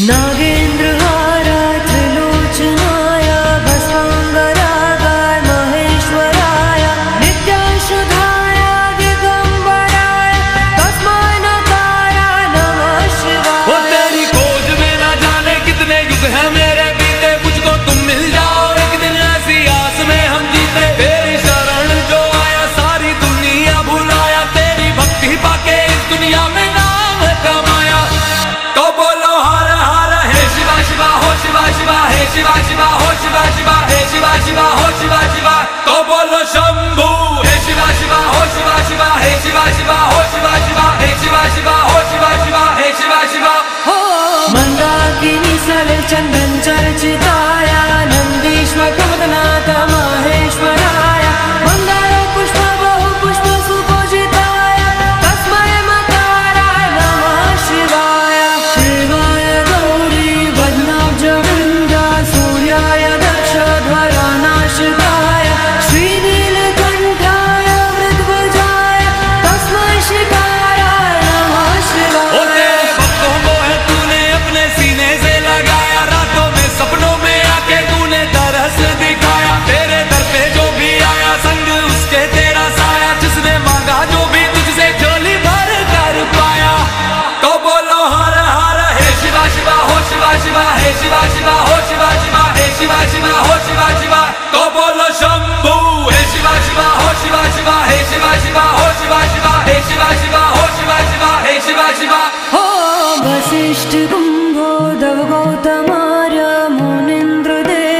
नागेन्द्रहाराय त्रिलोचनाय भस्मांगरागाय महेश्वराय नित्याशुधाय दिगंबराय तस्मै नकाराय नमः शिवाय। वो तेरी खोज में ना जाने कितने युग हैं मेरे बीते, मुझको तुम मिल जाओ एक दिन ऐसी आस में हम जीते। तेरी शरण जो आया सारी दुनिया भुलाया, तेरी भक्ति पाके इस दुनिया में नाम कमाया। तो बोलो हर हर हे शिवा शिवा हो शिवा शिवा हे शिवा शिवा हो शिवा शिवा हे शिवा शिवा हो शिवा शिवा। तो बोलो शंभू हे शिवा शिवा हो शिवा शिवा हे शिवा शिवा हो शिवा शिवा हे शिवा शिवा हो शिवा शिवा हे शिवा शिवा। हो मंदाकिनी सलिल चंदन चर्चिताय नंदीश्वर प्रमदनाथ महेश्वराय मंदार पुष्प बहु पुष्प सुपूजिताय तस्मै मकाराय नमः शिवाय। शिवाय गौरी वदनाब्ज वृंदा सूर्याय दक्षध्वरानाशिकाय श्रीनीलकंठाय वृद्धध्वजाय तस्मै शिकाराय नमः शिवाय। ओ तेरे भक्तों को है तूने अपने सीने से लगाया, रातों में सपनों में आके तूने तरस दिखाया। तेरे दर पे जो भी आया संग उसके तेरा साया, जिसने मांगा जो भी तुझसे झोली भर कर पाया। तो बोलो हर हर हे शिवा शिवा हो शिवा शिवा हे शिवा शिवा हो शिवा शिवा हे शिवा शिवा हो शिवा शिवा। तो बोलो शंभू हे शिवा शिवा हो शिवा शिवा हे शिवा शिवा हो शिवा शिवा हे शिवा शिवा हो शिवा शिवा हे शिवा शिवा। हो वसिष्ठ कुंभोदव गौतमार्य मुनीन्द्र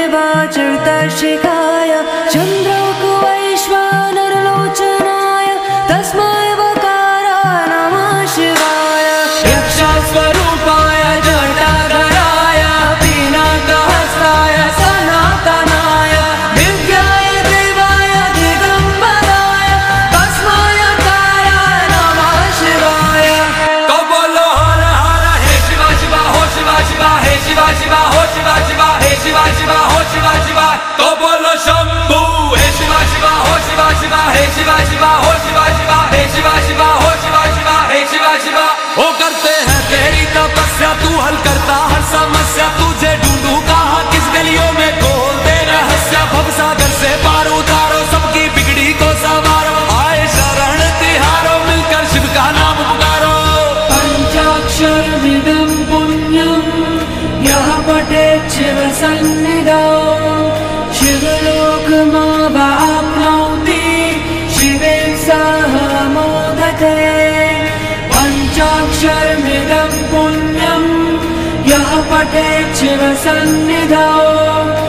देवाचरितशिखाय चंद्रोक वैश्वानरलोचनाय तस्मै वकाराय नमः शिवाय। यक्षस्वरूपाय जटाधराय पिनाकहस्ताय सनातनाय दिव्याय देवाय दिगंबराय तस्मै वकाराय नमः शिवाय। तो बोलो हर हर हे शिवा शिवा हो शिवा शिवा हे शिवा शिवा हो शिवा शिवा हे शिवा शिवा हो शिवा शिवा। तो बोलो शंभू हे शिवा शिवा हो शिवा शिवा हे शिवा शिवा हो शिवा शिवा हे शिवा शिवा हो शिवा शिवा हे शिवा शिवा। वो करते हैं तेरी तपस्या तू हल करता हर समस्या, तुझे ढूंढू कहाँ किस गलियों में खोल दे रहस्य। भवसागर से पार उतारो सबकी बिगड़ी को संवारो, आए शरण तिहारो मिलकर शिव का नाम पुकारो। पंचाक्षरमिदं पुण्यं यः पठेत् शिवसन्निधौ शिवलोकमावाप्नोति शिवेन सह मोदते। पंचाक्षरमिदं पुण्यं यः पठेत् शिवसन्निधौ